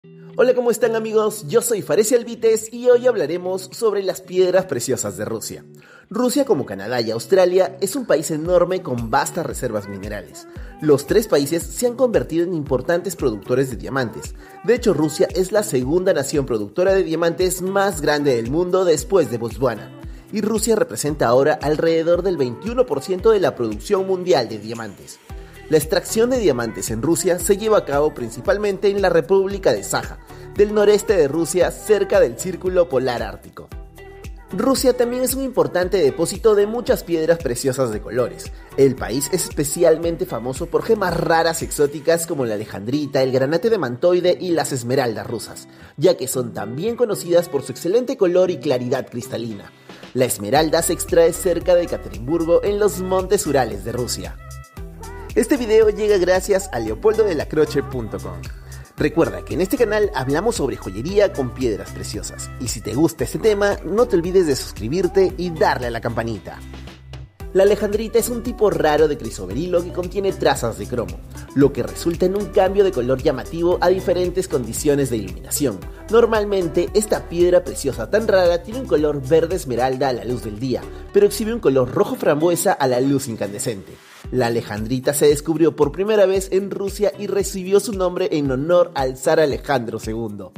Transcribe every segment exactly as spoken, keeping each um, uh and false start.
Hola, ¿cómo están amigos? Yo soy Faresi Alvites y hoy hablaremos sobre las piedras preciosas de Rusia. Rusia, como Canadá y Australia, es un país enorme con vastas reservas minerales. Los tres países se han convertido en importantes productores de diamantes. De hecho, Rusia es la segunda nación productora de diamantes más grande del mundo después de Botswana. Y Rusia representa ahora alrededor del veintiuno por ciento de la producción mundial de diamantes. La extracción de diamantes en Rusia se lleva a cabo principalmente en la República de Saja, del noreste de Rusia, cerca del Círculo Polar Ártico. Rusia también es un importante depósito de muchas piedras preciosas de colores. El país es especialmente famoso por gemas raras y exóticas como la alejandrita, el granate de mantoide y las esmeraldas rusas, ya que son también conocidas por su excelente color y claridad cristalina. La esmeralda se extrae cerca de Ekaterimburgo en los montes Urales de Rusia. Este video llega gracias a leopoldo de la croce punto com. Recuerda que en este canal hablamos sobre joyería con piedras preciosas. Y si te gusta este tema, no te olvides de suscribirte y darle a la campanita. La alejandrita es un tipo raro de crisoberilo que contiene trazas de cromo, lo que resulta en un cambio de color llamativo a diferentes condiciones de iluminación. Normalmente, esta piedra preciosa tan rara tiene un color verde esmeralda a la luz del día, pero exhibe un color rojo frambuesa a la luz incandescente. La alejandrita se descubrió por primera vez en Rusia y recibió su nombre en honor al zar Alejandro segundo.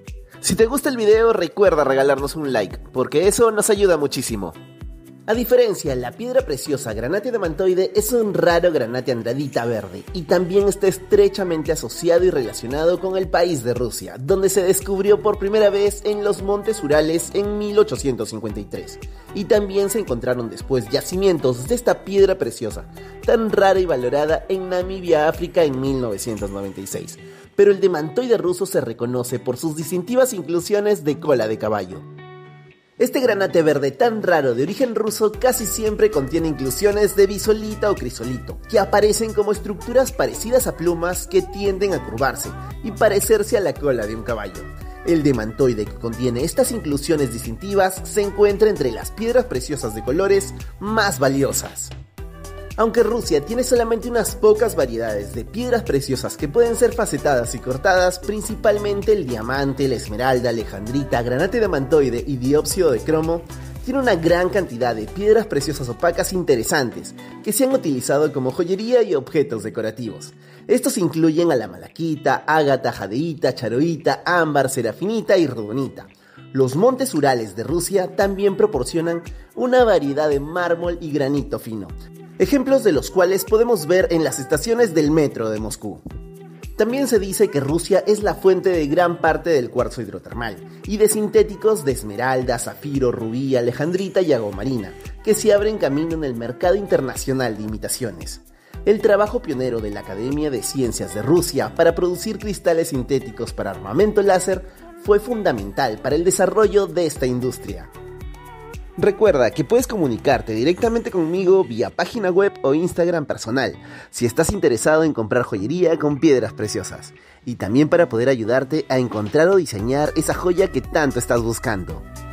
Si te gusta el video, recuerda regalarnos un like, porque eso nos ayuda muchísimo. A diferencia, la piedra preciosa granate de mantoide es un raro granate andradita verde y también está estrechamente asociado y relacionado con el país de Rusia, donde se descubrió por primera vez en los montes Urales en mil ochocientos cincuenta y tres. Y también se encontraron después yacimientos de esta piedra preciosa, tan rara y valorada en Namibia, África en mil novecientos noventa y seis. Pero el de mantoide ruso se reconoce por sus distintivas inclusiones de cola de caballo. Este granate verde tan raro de origen ruso casi siempre contiene inclusiones de bisolita o crisolito, que aparecen como estructuras parecidas a plumas que tienden a curvarse y parecerse a la cola de un caballo. El de mantoide que contiene estas inclusiones distintivas se encuentra entre las piedras preciosas de colores más valiosas. Aunque Rusia tiene solamente unas pocas variedades de piedras preciosas que pueden ser facetadas y cortadas, principalmente el diamante, la esmeralda, alejandrita, granate de mantoide y diópsido de cromo, tiene una gran cantidad de piedras preciosas opacas interesantes que se han utilizado como joyería y objetos decorativos. Estos incluyen a la malaquita, ágata, jadeíta, charoíta, ámbar, serafinita y rubonita. Los montes Urales de Rusia también proporcionan una variedad de mármol y granito fino, ejemplos de los cuales podemos ver en las estaciones del metro de Moscú. También se dice que Rusia es la fuente de gran parte del cuarzo hidrotermal y de sintéticos de esmeralda, zafiro, rubí, alejandrita y aguamarina, que se abren camino en el mercado internacional de imitaciones. El trabajo pionero de la Academia de Ciencias de Rusia para producir cristales sintéticos para armamento láser fue fundamental para el desarrollo de esta industria. Recuerda que puedes comunicarte directamente conmigo vía página web o Instagram personal si estás interesado en comprar joyería con piedras preciosas, y también para poder ayudarte a encontrar o diseñar esa joya que tanto estás buscando.